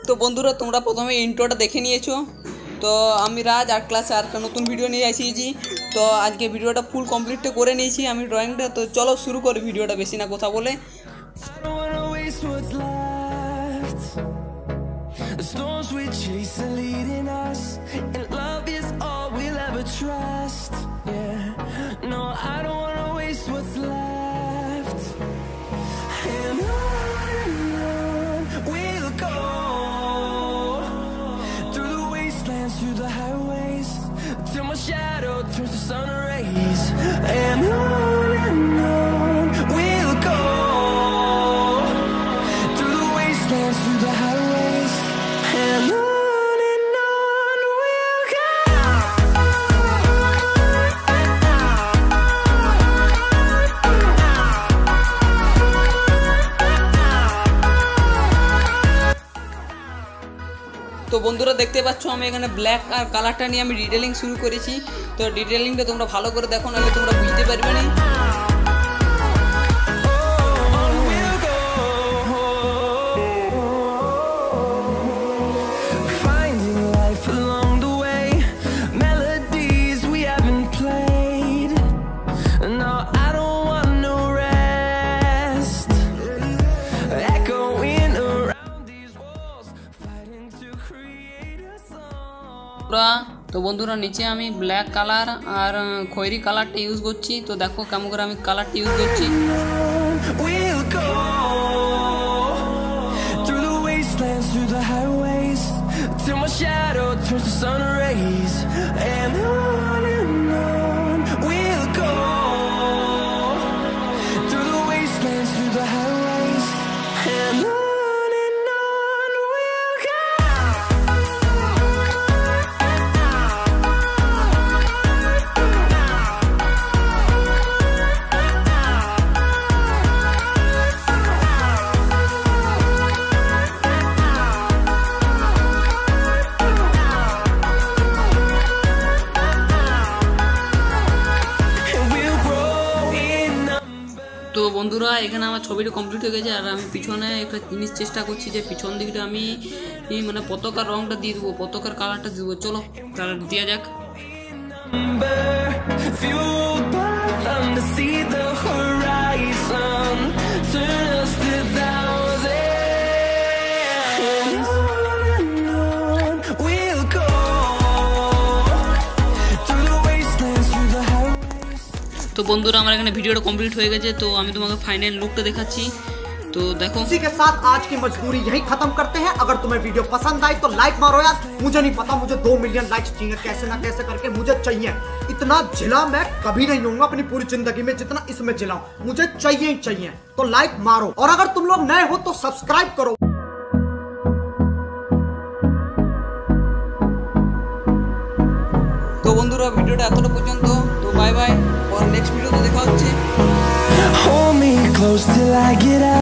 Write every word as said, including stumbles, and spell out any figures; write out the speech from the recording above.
তো বন্ধুরা তোমরা প্রথমে ইন্ট্রোটা দেখে নিয়েছো। তো আমি রাজ আর্ট ক্লাসে আর একটা নতুন ভিডিও নিয়ে এসেছি। তো আজকে ভিডিওটা ফুল কমপ্লিট করে নিয়েছি আমি ড্রয়িংটা। তো চলো শুরু করি ভিডিওটা, বেশি না কথা বলে। Through the highways till my shadow turns to sun rays, and on and on we'll go through the wastelands, through the highways, and on and on we'll go. তো বন্ধুরা দেখতে পাচ্ছ আমি এখানে ব্ল্যাক আর কালারটা নিয়ে আমি ডিটেলিং শুরু করেছি। তো ডিটেলিংটা তোমরা ভালো করে দেখো, নাহলে তোমরা বুঝতে পারবে না। তো বন্ধুরা নিচে আমি ব্ল্যাক কালার আর খয়েরি কালারটা ইউজ করছি। তো দেখো কেমন করে আমি কালারটা ইউজ করছি। তো বন্ধুরা এখানে আমার ছবিটা কমপ্লিট হয়ে গেছে, আর আমি পিছনে একটা জিনিস চেষ্টা করছি যে পিছন দিকটা আমি মানে পতাকার রংটা দিয়ে দেবো, পতাকার কালারটা দেবো। চলো কালার দেওয়া যাক। तो बंधुरा हमारे एखाने वीडियोटा कमप्लीट हो गए। तो আমি তোমাকে फाइनल लुकটা দেখাচ্ছি। तो देखो इसी के साथ आज की मजबूरी यही खत्म करते हैं। अगर तुम्हें वीडियो पसंद आई तो लाइक मारो यार। मुझे नहीं पता, मुझे दो मिलियन लाइक्स चाहिए, कैसे ना कैसे करके मुझे चाहिए। इतना जिला मैं कभी नहीं होऊंगा अपनी पूरी जिंदगी में जितना इसमें जिला हूं, मुझे चाहिए ही चाहिए। तो लाइक मारो, और अगर तुम लोग नए हो तो सब्सक्राइब करो। तो बंधुरा ভিডিওটা এতটা পর্যন্ত। তো বাই বাই, और नेक्स्ट वीडियो तो देखा হচ্ছে। Hold me close till I get out.